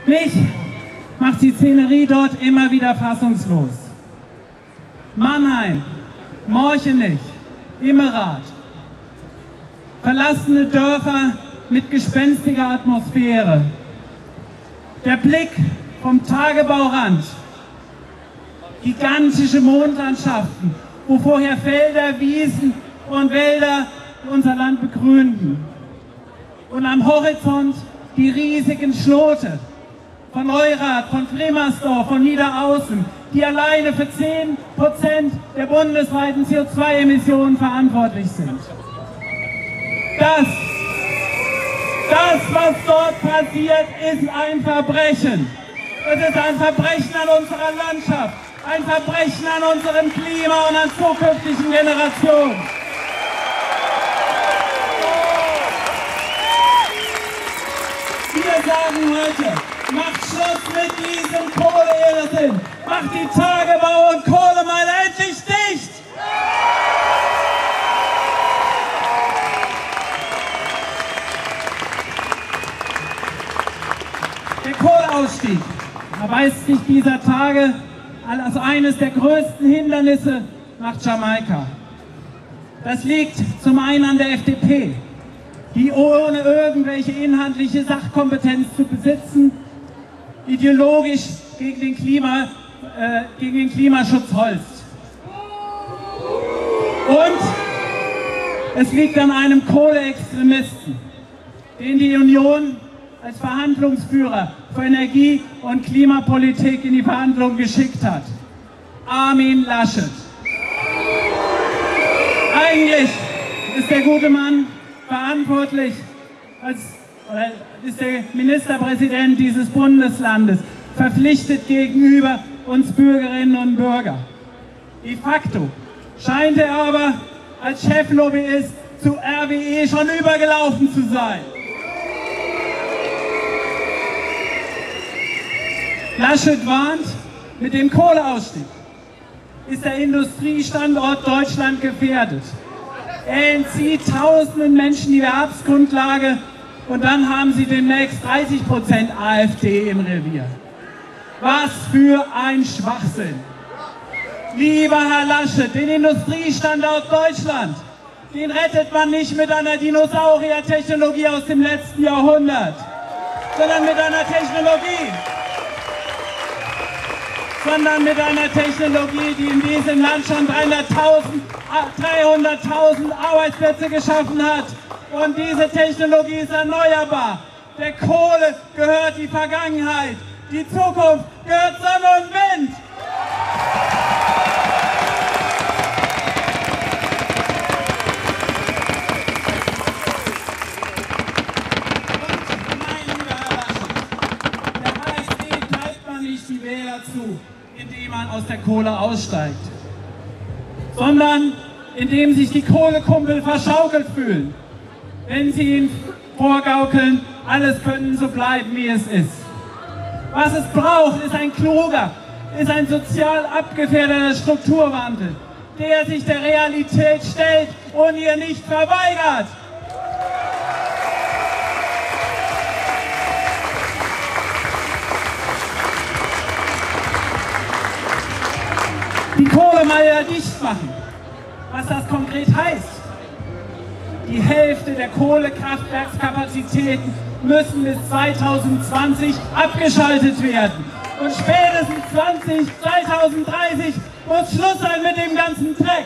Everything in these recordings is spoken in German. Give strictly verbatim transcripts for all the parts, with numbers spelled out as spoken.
Mich macht die Szenerie dort immer wieder fassungslos. Mannheim, Morchenich, Immerath. Verlassene Dörfer mit gespenstiger Atmosphäre. Der Blick vom Tagebaurand. Gigantische Mondlandschaften, wo vorher Felder, Wiesen und Wälder unser Land begrünten. Und am Horizont die riesigen Schlote von Neurath, von Fremersdorf, von Niederaußen, die alleine für zehn Prozent der bundesweiten C O zwei Emissionen verantwortlich sind. Das, das, was dort passiert, ist ein Verbrechen. Es ist ein Verbrechen an unserer Landschaft, ein Verbrechen an unserem Klima und an zukünftigen Generationen. Wir sagen heute, macht Schluss mit diesem Kohleirrsinn, macht die Tagebau- und Kohlemeile endlich dicht! Der Kohleausstieg erweist sich dieser Tage als eines der größten Hindernisse nach Jamaika. Das liegt zum einen an der F D P, die ohne irgendwelche inhaltliche Sachkompetenz zu besitzen, ideologisch gegen den, Klima, äh, gegen den Klimaschutz holzt. Und es liegt an einem Kohleextremisten, den die Union als Verhandlungsführer für Energie- und Klimapolitik in die Verhandlungen geschickt hat. Armin Laschet. Eigentlich ist der gute Mann verantwortlich, als, oder ist der Ministerpräsident dieses Bundeslandes verpflichtet gegenüber uns Bürgerinnen und Bürgern. De facto scheint er aber als Cheflobbyist zu R W E schon übergelaufen zu sein. Laschet warnt, mit dem Kohleausstieg ist der Industriestandort Deutschland gefährdet. Er entzieht tausenden Menschen die Erwerbsgrundlage und dann haben sie demnächst dreißig Prozent AfD im Revier. Was für ein Schwachsinn! Lieber Herr Laschet, den Industriestandort Deutschland, den rettet man nicht mit einer Dinosaurier-Technologie aus dem letzten Jahrhundert, sondern mit einer Technologie, sondern mit einer Technologie, die in diesem Land schon dreihunderttausend Arbeitsplätze geschaffen hat. Und diese Technologie ist erneuerbar. Der Kohle gehört die Vergangenheit. Die Zukunft gehört Sonne und Wind. Und nein, lieber Herr Laschet, der AfD treibt man nicht die Wähler zu, indem man aus der Kohle aussteigt, sondern indem sich die Kohlekumpel verschaukelt fühlen, wenn sie ihnen vorgaukeln, alles könnte so bleiben, wie es ist. Was es braucht, ist ein kluger, ist ein sozial abgefährdeter Strukturwandel, der sich der Realität stellt und ihr nicht verweigert. Die Kohlemeile dicht machen. Was das konkret heißt? Die Hälfte der Kohlekraftwerkskapazitäten müssen bis zweitausendzwanzig abgeschaltet werden. Und spätestens zweitausenddreißig muss Schluss sein mit dem ganzen Dreck.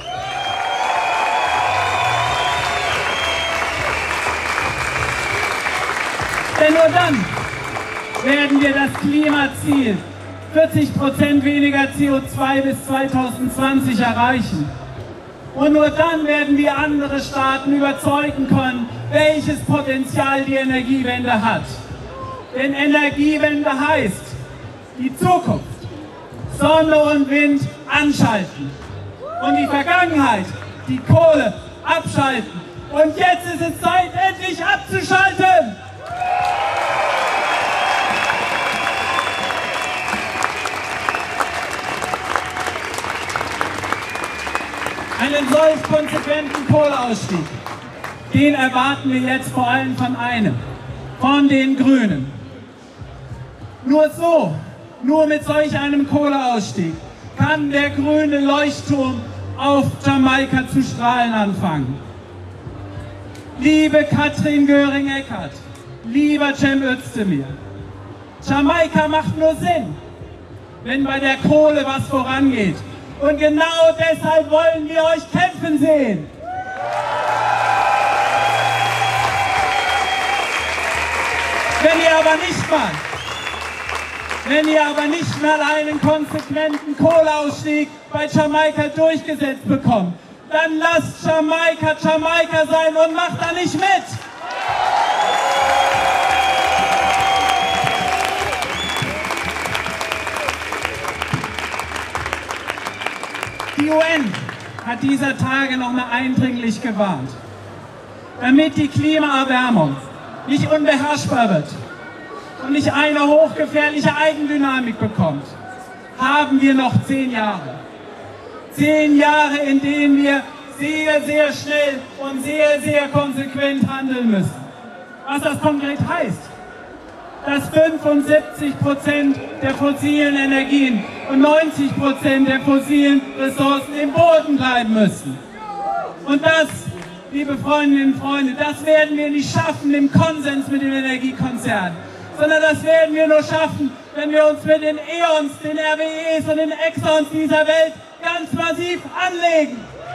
Denn nur dann werden wir das Klimaziel vierzig Prozent weniger C O zwei bis zweitausendzwanzig erreichen. Und nur dann werden wir andere Staaten überzeugen können, welches Potenzial die Energiewende hat. Denn Energiewende heißt, die Zukunft, Sonne und Wind anschalten und die Vergangenheit, die Kohle abschalten. Und jetzt ist es Zeit, endlich abzuschalten! Einen solch konsequenten Kohleausstieg, den erwarten wir jetzt vor allem von einem, von den Grünen. Nur so, nur mit solch einem Kohleausstieg kann der grüne Leuchtturm auf Jamaika zu strahlen anfangen. Liebe Katrin Göring-Eckardt, lieber Cem Özdemir, Jamaika macht nur Sinn, wenn bei der Kohle was vorangeht. Und genau deshalb wollen wir euch kämpfen sehen. Wenn ihr aber nicht mal, wenn ihr aber nicht mal einen konsequenten Kohleausstieg bei Jamaika durchgesetzt bekommt, dann lasst Jamaika Jamaika sein und macht da nicht mit. Die U N hat dieser Tage noch mal eindringlich gewarnt. Damit die Klimaerwärmung nicht unbeherrschbar wird und nicht eine hochgefährliche Eigendynamik bekommt, haben wir noch zehn Jahre. Zehn Jahre, in denen wir sehr, sehr schnell und sehr, sehr konsequent handeln müssen. Was das konkret heißt, dass fünfundsiebzig Prozent der fossilen Energien und neunzig Prozent der fossilen Ressourcen im Boden bleiben müssen. Und das, liebe Freundinnen und Freunde, das werden wir nicht schaffen im Konsens mit den Energiekonzernen, sondern das werden wir nur schaffen, wenn wir uns mit den E O Ns, den R W Es und den Exxons dieser Welt ganz massiv anlegen.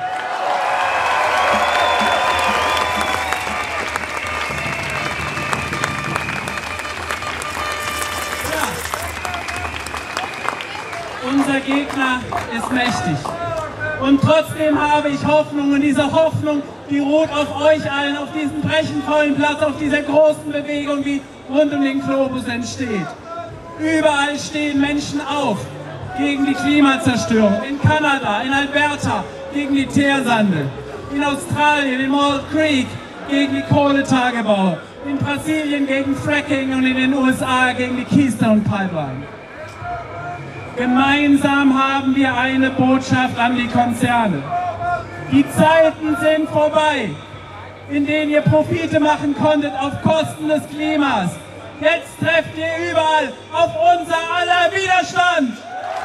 Unser Gegner ist mächtig. Und trotzdem habe ich Hoffnung, und diese Hoffnung, die ruht auf euch allen, auf diesem brechenvollen Platz, auf dieser großen Bewegung, die rund um den Globus entsteht. Überall stehen Menschen auf gegen die Klimazerstörung. In Kanada, in Alberta gegen die Teersande, in Australien, in Mole Creek gegen die Kohletagebau, in Brasilien gegen Fracking und in den U S A gegen die Keystone Pipeline. Gemeinsam haben wir eine Botschaft an die Konzerne. Die Zeiten sind vorbei, in denen ihr Profite machen konntet auf Kosten des Klimas. Jetzt trefft ihr überall auf unser aller Widerstand.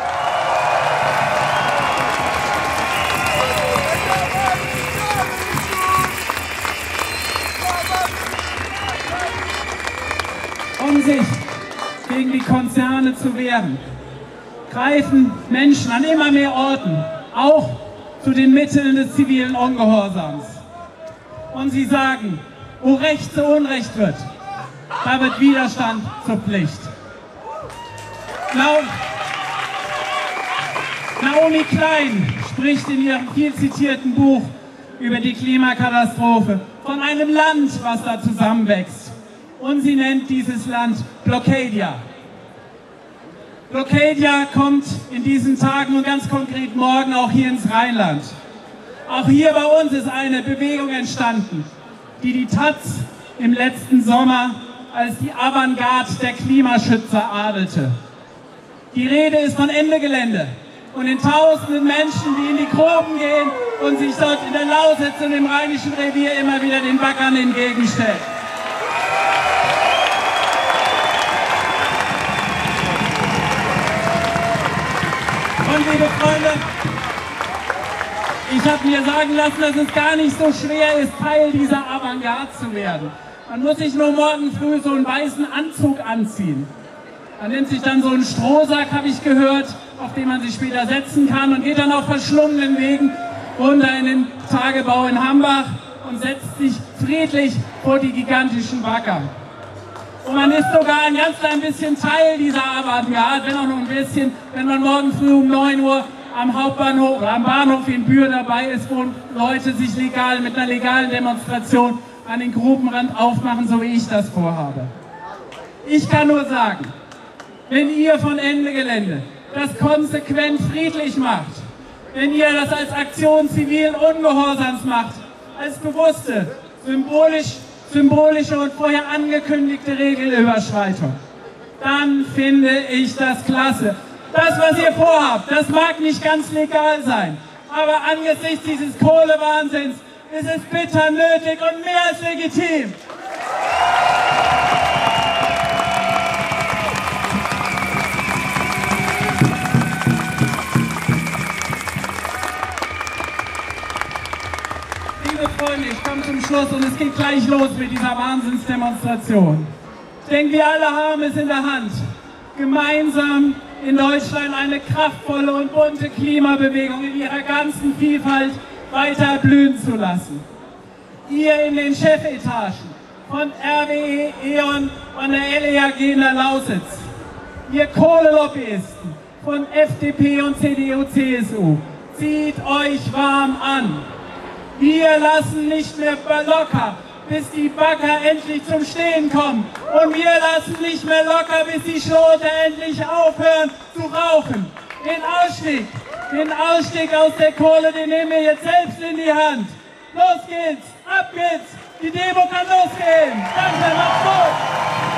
Um sich gegen die Konzerne zu wehren, greifen Menschen an immer mehr Orten auch zu den Mitteln des zivilen Ungehorsams. Und sie sagen, wo Recht zu Unrecht wird, da wird Widerstand zur Pflicht. Naomi Klein spricht in ihrem viel zitierten Buch über die Klimakatastrophe von einem Land, was da zusammenwächst. Und sie nennt dieses Land Blockadia. Blockadia kommt in diesen Tagen und ganz konkret morgen auch hier ins Rheinland. Auch hier bei uns ist eine Bewegung entstanden, die die Taz im letzten Sommer als die Avantgarde der Klimaschützer adelte. Die Rede ist von Ende Gelände und den tausenden Menschen, die in die Gruben gehen und sich dort in der Lausitz und im Rheinischen Revier immer wieder den Baggern entgegenstellen. Und liebe Freunde, ich habe mir sagen lassen, dass es gar nicht so schwer ist, Teil dieser Avantgarde zu werden. Man muss sich nur morgen früh so einen weißen Anzug anziehen. Man nimmt sich dann so einen Strohsack, habe ich gehört, auf den man sich später setzen kann und geht dann auf verschlungenen Wegen runter in den Tagebau in Hambach und setzt sich friedlich vor die gigantischen Bagger. Und man ist sogar ein ganz klein bisschen Teil dieser Avantgarde, wenn auch nur ein bisschen, wenn man morgen früh um neun Uhr am Hauptbahnhof oder am Bahnhof in Bühr dabei ist, wo Leute sich legal mit einer legalen Demonstration an den Grubenrand aufmachen, so wie ich das vorhabe. Ich kann nur sagen, wenn ihr von Ende Gelände das konsequent friedlich macht, wenn ihr das als Aktion zivilen Ungehorsams macht, als bewusste, symbolisch symbolische und vorher angekündigte Regelüberschreitung, dann finde ich das klasse. Das, was ihr vorhabt, das mag nicht ganz legal sein, aber angesichts dieses Kohlewahnsinns ist es bitter nötig und mehr als legitim. Schluss und es geht gleich los mit dieser Wahnsinnsdemonstration. Ich denke, wir alle haben es in der Hand, gemeinsam in Deutschland eine kraftvolle und bunte Klimabewegung in ihrer ganzen Vielfalt weiter blühen zu lassen. Ihr in den Chefetagen von R W E, E.ON und der L E A G in der Lausitz, ihr Kohlelobbyisten von F D P und C D U C S U, zieht euch warm an. Wir lassen nicht mehr locker, bis die Bagger endlich zum Stehen kommen. Und wir lassen nicht mehr locker, bis die Schlote endlich aufhören zu rauchen. Den Ausstieg, den Ausstieg aus der Kohle, den nehmen wir jetzt selbst in die Hand. Los geht's, ab geht's, die Demo kann losgehen. Danke, macht's gut.